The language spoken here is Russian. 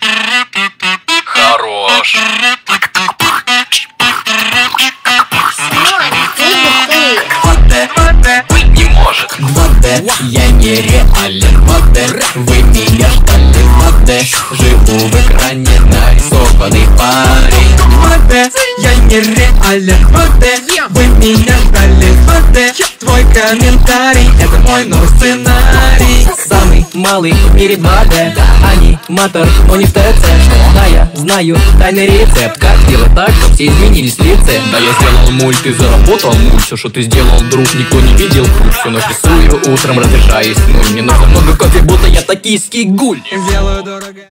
Хорош. Быть не может. 2D, я нереален. 2D, вы меня ждали. 2D, живу в экране нарисованный парень. 2D, я нереален. 2D, вы меня ждали. 2D, твой комментарий — это мой новый сценарий. Самый малый в мире 2D, аниматор, но не в ТЦ. Да, я знаю тайный рецепт, как сделать так, чтобы все изменились в лице. Да, я сделал мульт и заработал мульт. Все, что ты сделал, друг, никто не видел. Всю ночь рисую, утром разряжаюсь. Но мне нужно много кофе, будто я токийский гуль. Сделаю дорого.